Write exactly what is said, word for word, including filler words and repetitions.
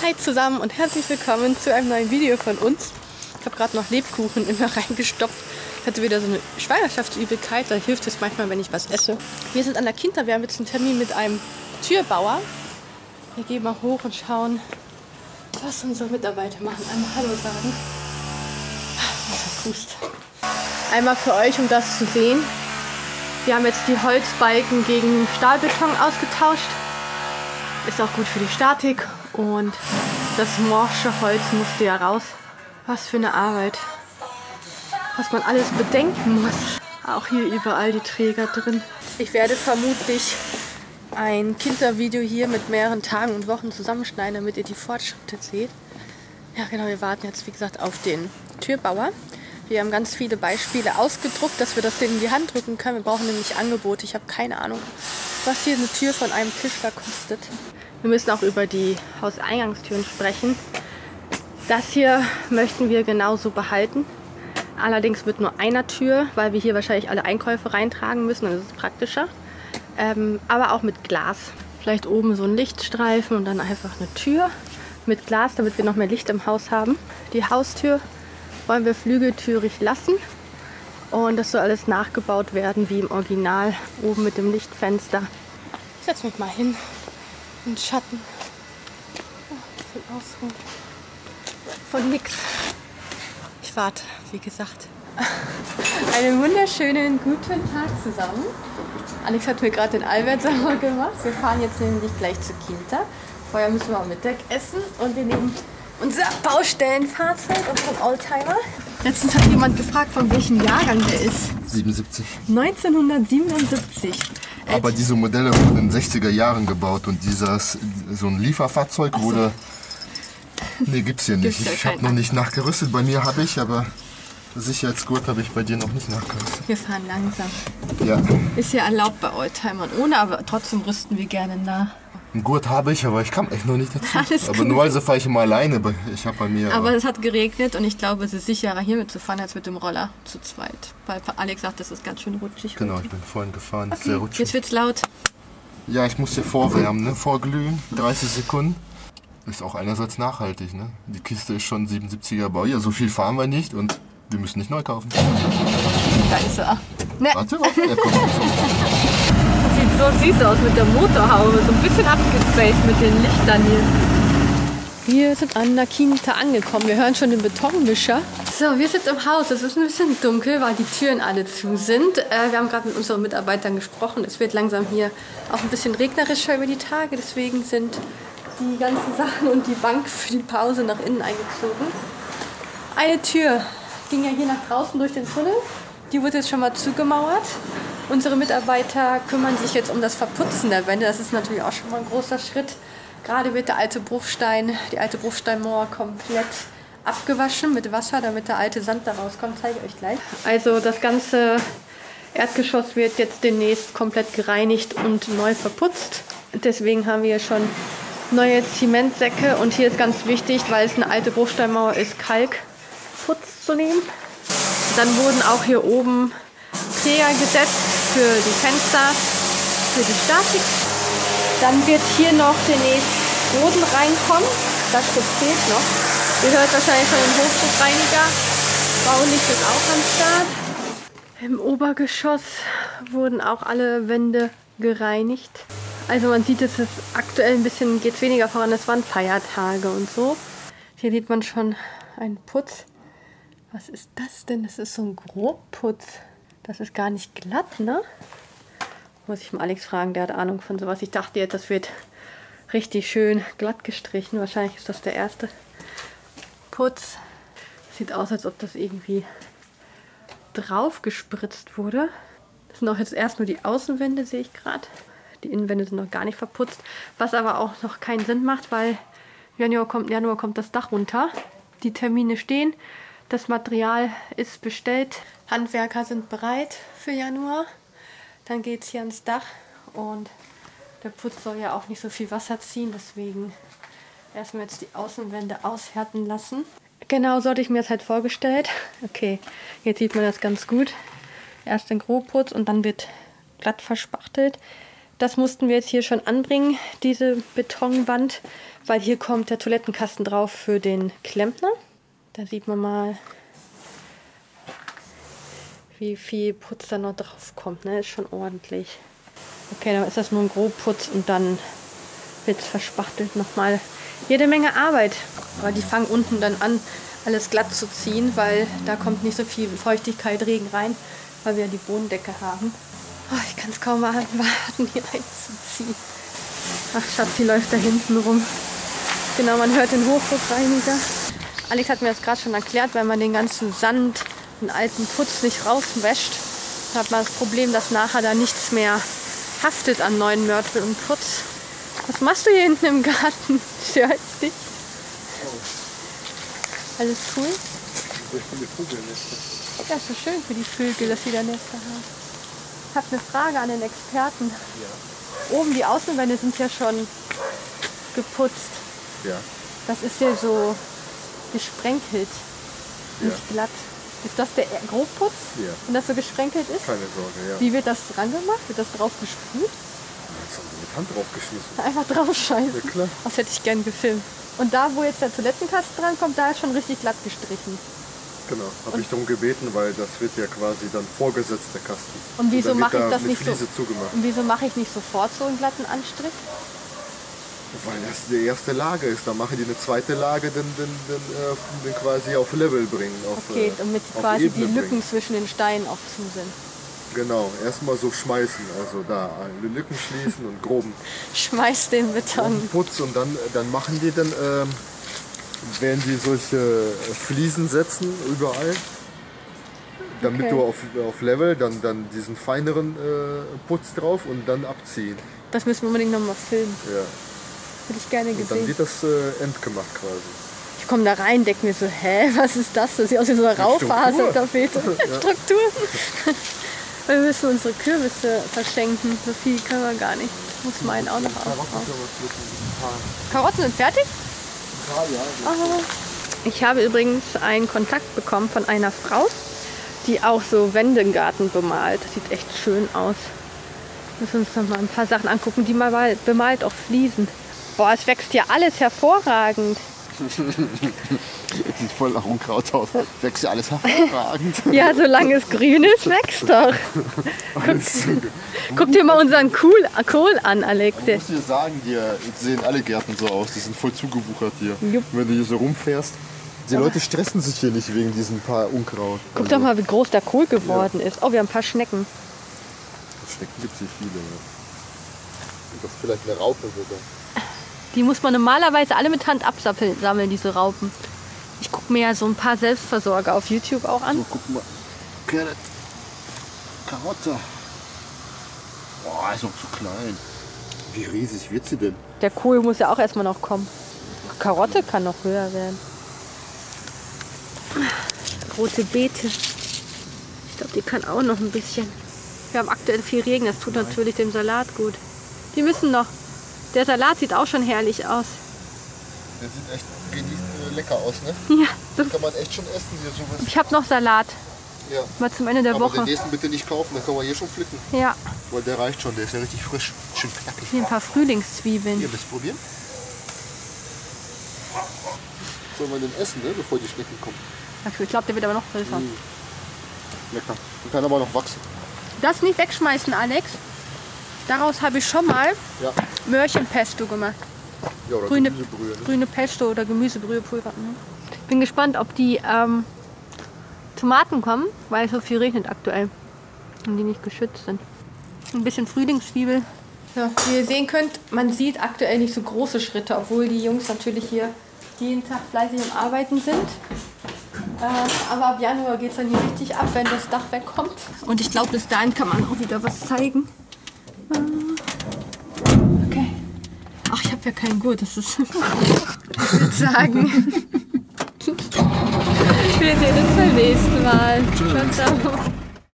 Hi zusammen und herzlich willkommen zu einem neuen Video von uns. Ich habe gerade noch Lebkuchen in mir reingestopft. Ich hatte wieder so eine Schwangerschaftsübelkeit, da hilft es manchmal, wenn ich was esse. Wir sind an der Kita, wir haben jetzt einen Termin mit einem Türbauer. Wir gehen mal hoch und schauen, was unsere Mitarbeiter machen. Einmal Hallo sagen. Was Pust. Einmal für euch, um das zu sehen. Wir haben jetzt die Holzbalken gegen Stahlbeton ausgetauscht. Ist auch gut für die Statik und das morsche Holz musste ja raus. Was für eine Arbeit. Was man alles bedenken muss. Auch hier überall die Träger drin. Ich werde vermutlich ein Kindervideo hier mit mehreren Tagen und Wochen zusammenschneiden, damit ihr die Fortschritte seht. Ja genau, wir warten jetzt wie gesagt auf den Türbauer. Wir haben ganz viele Beispiele ausgedruckt, dass wir das denen in die Hand drücken können. Wir brauchen nämlich Angebote. Ich habe keine Ahnung, was hier eine Tür von einem Tischler kostet. Wir müssen auch über die Hauseingangstüren sprechen. Das hier möchten wir genauso behalten. Allerdings mit nur einer Tür, weil wir hier wahrscheinlich alle Einkäufe reintragen müssen. Dann ist es praktischer. Ähm, aber auch mit Glas. Vielleicht oben so ein Lichtstreifen und dann einfach eine Tür mit Glas, damit wir noch mehr Licht im Haus haben. Die Haustür wollen wir flügeltürig lassen. Und das soll alles nachgebaut werden, wie im Original. Oben mit dem Lichtfenster. Ich setze mich mal hin. In Schatten. Oh, sieht aus so von nix. Ich warte, wie gesagt. Einen wunderschönen guten Tag zusammen. Alex hat mir gerade den Albert sauber gemacht. Wir fahren jetzt nämlich gleich zur Kita. Vorher müssen wir auch Mittag essen und wir nehmen unser Baustellenfahrzeug, unseren Oldtimer. Letztens hat jemand gefragt, von welchem Jahrgang der ist. siebenundsiebzig. neunzehnhundertsiebenundsiebzig. Aber diese Modelle wurden in den sechziger Jahren gebaut und dieses, so ein Lieferfahrzeug so. wurde... Nee, gibt's hier nicht. Gibt's ja Ich habe noch nicht nachgerüstet. Bei mir habe ich, aber Sicherheitsgurt habe ich bei dir noch nicht nachgerüstet. Wir fahren langsam. Ja. Ist ja erlaubt bei Oldtimern ohne, aber trotzdem rüsten wir gerne nach. Einen Gurt habe ich, aber ich kam echt noch nicht dazu. Alles aber gut. nur also fahre ich immer alleine. Ich habe bei mir... Aber es hat geregnet und ich glaube, es ist sicherer hier mitzufahren als mit dem Roller zu zweit. Weil Alex sagt, das ist ganz schön rutschig. Genau, ich bin vorhin gefahren. Okay. Sehr rutschig. Jetzt wird's laut. Ja, ich muss hier vorwärmen, ne? Vorglühen. dreißig Sekunden. Ist auch einerseits nachhaltig, ne? Die Kiste ist schon siebenundsiebziger Bau. Ja, so viel fahren wir nicht und wir müssen nicht neu kaufen. Da ist er. Ne. Warte, warte, er kommt so. Sieht so süß aus mit der Motorhaube. So ein bisschen abgespaced mit den Lichtern hier. Wir sind an der Kita angekommen. Wir hören schon den Betonmischer. So, wir sind im Haus. Es ist ein bisschen dunkel, weil die Türen alle zu sind. Äh, wir haben gerade mit unseren Mitarbeitern gesprochen. Es wird langsam hier auch ein bisschen regnerischer über die Tage. Deswegen sind die ganzen Sachen und die Bank für die Pause nach innen eingezogen. Eine Tür ging ja hier nach draußen durch den Tunnel. Die wurde jetzt schon mal zugemauert. Unsere Mitarbeiter kümmern sich jetzt um das Verputzen der Wände. Das ist natürlich auch schon mal ein großer Schritt. Gerade wird der alte Bruchstein, die alte Bruchsteinmauer komplett abgewaschen mit Wasser, damit der alte Sand da rauskommt. Zeige ich euch gleich. Also das ganze Erdgeschoss wird jetzt demnächst komplett gereinigt und neu verputzt. Deswegen haben wir schon neue Zementsäcke und hier ist ganz wichtig, weil es eine alte Bruchsteinmauer ist, Kalkputz zu nehmen. Dann wurden auch hier oben Träger gesetzt für die Fenster, für die Statik. Dann wird hier noch demnächst Boden reinkommen. Das fehlt noch. Ihr hört wahrscheinlich schon den Hochdruckreiniger. Baulicht ist auch am Start. Im Obergeschoss wurden auch alle Wände gereinigt. Also man sieht, es ist aktuell ein bisschen, geht es weniger voran, es waren Feiertage und so. Hier sieht man schon einen Putz. Was ist das denn? Das ist so ein Grobputz. Das ist gar nicht glatt, ne? Muss ich mal Alex fragen, der hat Ahnung von sowas. Ich dachte jetzt, das wird richtig schön glatt gestrichen. Wahrscheinlich ist das der erste Putz. Sieht aus, als ob das irgendwie drauf gespritzt wurde. Das sind auch jetzt erst nur die Außenwände, sehe ich gerade. Die Innenwände sind noch gar nicht verputzt. Was aber auch noch keinen Sinn macht, weil Januar kommt, Januar kommt das Dach runter. Die Termine stehen. Das Material ist bestellt. Handwerker sind bereit für Januar. Dann geht es hier ans Dach und der Putz soll ja auch nicht so viel Wasser ziehen. Deswegen erstmal jetzt die Außenwände aushärten lassen. Genau, so hatte ich mir das halt vorgestellt. Okay, jetzt sieht man das ganz gut. Erst den Grobputz und dann wird glatt verspachtelt. Das mussten wir jetzt hier schon anbringen, diese Betonwand, weil hier kommt der Toilettenkasten drauf für den Klempner. Da sieht man mal, wie viel Putz da noch drauf kommt. Ne? Ist schon ordentlich. Okay, dann ist das nur ein Grobputz und dann wird es verspachtelt nochmal. Jede Menge Arbeit. Aber die fangen unten dann an, alles glatt zu ziehen, weil da kommt nicht so viel Feuchtigkeit, Regen rein, weil wir ja die Bodendecke haben. Oh, ich kann es kaum warten, hier reinzuziehen. Ach Schatz, die läuft da hinten rum. Genau, man hört den Hochdruckreiniger. Alex hat mir das gerade schon erklärt, weil man den ganzen Sand, den alten Putz nicht rauswäscht, hat man das Problem, dass nachher da nichts mehr haftet an neuen Mörtel und Putz. Was machst du hier hinten im Garten? Stört dich? Alles cool? Ja, ist so schön für die Vögel, dass sie da Nester haben. Ich habe eine Frage an den Experten. Ja. Oben die Außenwände sind ja schon geputzt. Ja. Das ist ja so gesprenkelt, Ja. nicht glatt. Ist das der Grobputz? Ja. Und das so gesprenkelt ist? Keine Sorge, ja. Wie wird das dran gemacht? Wird das drauf gesprüht? Jetzt haben wir mit Hand draufgeschmissen. Einfach drauf scheißen. Ja, klar. Das hätte ich gern gefilmt. Und da, wo jetzt der Toilettenkasten dran kommt, da ist schon richtig glatt gestrichen. Genau, habe ich darum gebeten, weil das wird ja quasi dann vorgesetzt, der Kasten. Und wieso dann wird mache ich da das mit nicht so? Fliese zugemacht. Und wieso mache ich nicht sofort so einen glatten Anstrich? Weil das die erste Lage ist. Dann machen die eine zweite Lage, den, den, den, äh, den quasi auf Level bringen. Auf, Okay, äh, damit auf quasi Ebene die Lücken bringen. zwischen den Steinen auch zu sind. Genau, erstmal so schmeißen. Also da alle Lücken schließen und groben Schmeiß den Beton. Putz und dann, dann machen die dann, ähm, werden die solche Fliesen setzen überall. Damit Okay. du auf, auf Level dann, dann diesen feineren äh, Putz drauf und dann abziehen. Das müssen wir unbedingt nochmal filmen. Ja. Hätte ich gerne Und dann gesehen. wird das äh, endgemacht quasi. Ich komme da rein, denke mir so, hä, was ist das? Das sieht aus wie so eine Raufasertapete. Struktur. Wir müssen unsere Kürbisse verschenken. So viel können wir gar nicht. Muss meinen auch noch aufbauen. Karotten sind fertig? Oh. Ich habe übrigens einen Kontakt bekommen von einer Frau, die auch so Wände im Garten bemalt. Das sieht echt schön aus. Wir müssen uns noch mal ein paar Sachen angucken. Die mal bemalt auch Fliesen. Boah, es wächst hier alles hervorragend. Sieht voll nach Unkraut aus. Wächst ja alles hervorragend. Ja, solange es grün ist, wächst doch. Guck, guck dir mal unseren Kohl, Kohl an, Alex. Ich muss dir sagen, die sehen alle Gärten so aus. Die sind voll zugewuchert hier. Jupp. Wenn du hier so rumfährst. Die Leute stressen sich hier nicht wegen diesen paar Unkraut. Guck doch mal, wie groß der Kohl geworden ist. Oh, wir haben ein paar Schnecken. Schnecken gibt es hier viele. Ja. Das ist vielleicht eine Raupe sogar. Die muss man normalerweise alle mit Hand absammeln, sammeln, diese Raupen. Ich gucke mir ja so ein paar Selbstversorger auf YouTube auch an. So, guck mal. Carrot. Karotte. Boah, ist auch zu klein. Wie riesig wird sie denn? Der Kohl muss ja auch erstmal noch kommen. Karotte kann noch höher werden. Rote Beete. Ich glaube, die kann auch noch ein bisschen. Wir haben aktuell viel Regen, das tut natürlich dem Salat gut. Die müssen noch. Der Salat sieht auch schon herrlich aus. Der sieht echt genießt, äh, lecker aus, ne? Ja, so. Kann man echt schon essen hier sowas. Ich habe noch Salat. Ja. Mal zum Ende der Aber Woche. den nächsten bitte nicht kaufen, dann können wir hier schon pflücken. Ja, Weil der reicht schon, der ist ja richtig frisch. Schön knackig. hier ein paar Frühlingszwiebeln. Hier, willst du probieren? Sollen wir den essen, ne? Bevor die Schnecken kommen? Ich glaube, der wird aber noch größer. Mm. Lecker. Und kann aber noch wachsen. Das nicht wegschmeißen, Alex. Daraus habe ich schon mal Ja. Möhrchenpesto gemacht. Ja, oder Grüne, Gemüsebrühe, ne? grüne Pesto oder Gemüsebrühepulver. Ne? Bin gespannt, ob die ähm, Tomaten kommen, weil es so viel regnet aktuell und die nicht geschützt sind. Ein bisschen Frühlingszwiebel. Ja, wie ihr sehen könnt, man sieht aktuell nicht so große Schritte, obwohl die Jungs natürlich hier jeden Tag fleißig am Arbeiten sind. Äh, aber ab Januar geht es dann hier richtig ab, wenn das Dach wegkommt. Und ich glaube, bis dahin kann man auch wieder was zeigen. Äh, okay. Ach, ich habe ja keinen Gurt, das ist... ich würde sagen... Wir sehen uns beim nächsten Mal. Ciao, ciao.